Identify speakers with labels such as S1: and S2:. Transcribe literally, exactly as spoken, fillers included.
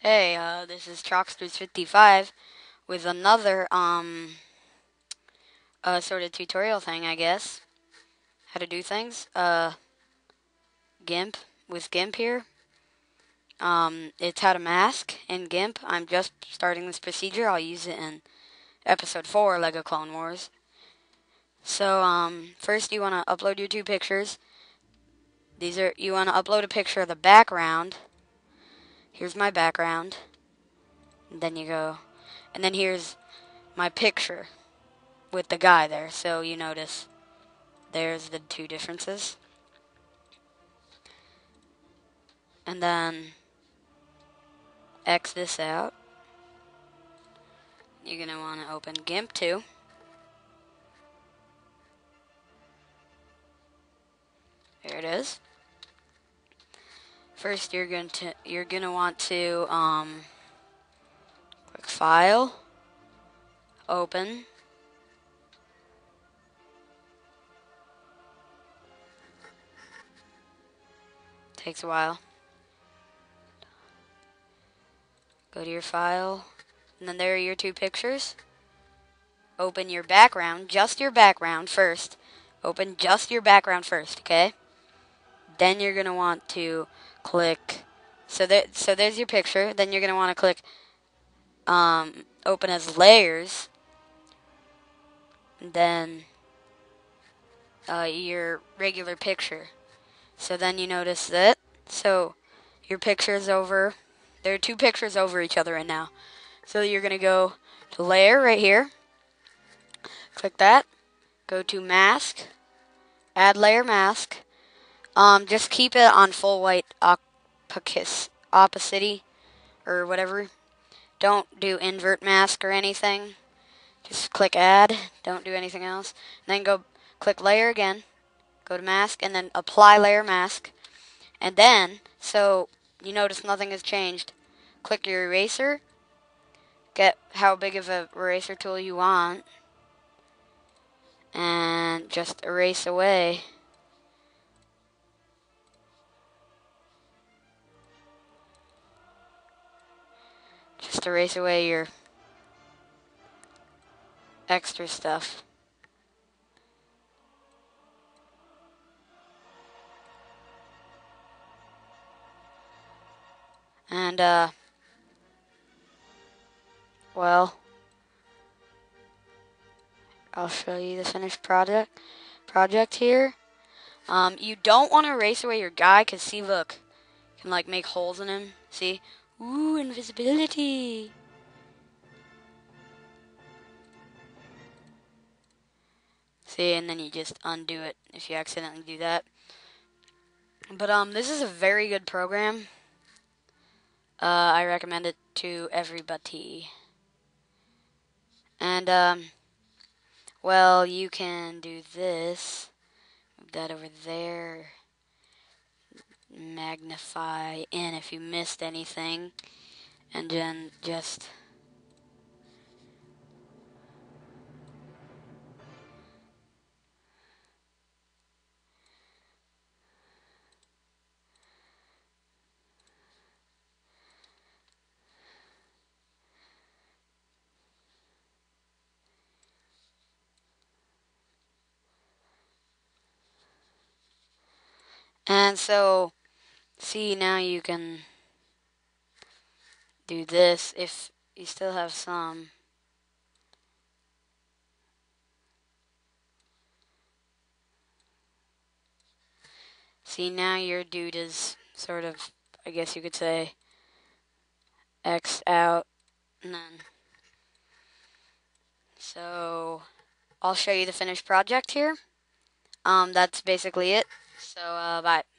S1: Hey, uh, this is Troxters fifty-five with another, um, uh, sort of tutorial thing, I guess. How to do things. Uh, Gimp, with Gimp here. Um, it's how to mask in Gimp. I'm just starting this procedure. I'll use it in episode four, Lego Clone Wars. So, um, first you want to upload your two pictures. These are, you want to upload a picture of the background. Here's my background. And then you go, and then here's my picture with the guy there. So you notice there's the two differences. And then X this out. You're going to want to open Gimp too. There it is. First you're going to you're going to want to um click File, Open. Takes a while. Go to your file, and then there are your two pictures. Open your background, just your background first. Open just your background first, okay? Then you're going to want to click, so that so there's your picture. Then you're going to want to click um, Open as Layers. And then uh, your regular picture. So then you notice that. So your picture's over. There are two pictures over each other right now. So you're going to go to Layer right here. Click that. Go to Mask. Add Layer Mask. Um, just keep it on full white opacity, opacity or whatever. Don't do invert mask or anything. Just click Add. Don't do anything else. And then go click Layer again. Go to Mask and then Apply Layer Mask. And then, so you notice nothing has changed. Click your eraser. Get how big of a eraser tool you want. And just erase away. Just erase away your extra stuff. And, uh, well, I'll show you the finished project project here. Um, you don't want to erase away your guy, because see, look, you can, like, make holes in him. See? Ooh, invisibility. See, and then you just undo it if you accidentally do that. But, um, this is a very good program. Uh, I recommend it to everybody. And, um, well, you can do this. Move that over there. Magnify in if you missed anything. And then just... And so, see, now you can do this if you still have some. See, now your dude is sort of, I guess you could say, X out. And then, so, I'll show you the finished project here. Um, that's basically it. So, uh, bye.